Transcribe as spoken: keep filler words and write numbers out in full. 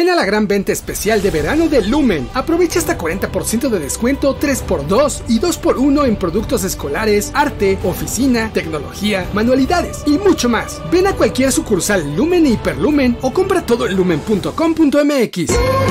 Ven a la gran venta especial de verano de Lumen. Aprovecha hasta cuarenta por ciento de descuento, tres por dos y dos por uno en productos escolares, arte, oficina, tecnología, manualidades y mucho más. Ven a cualquier sucursal Lumen e Hiperlumen o compra todo en lumen punto com punto m x.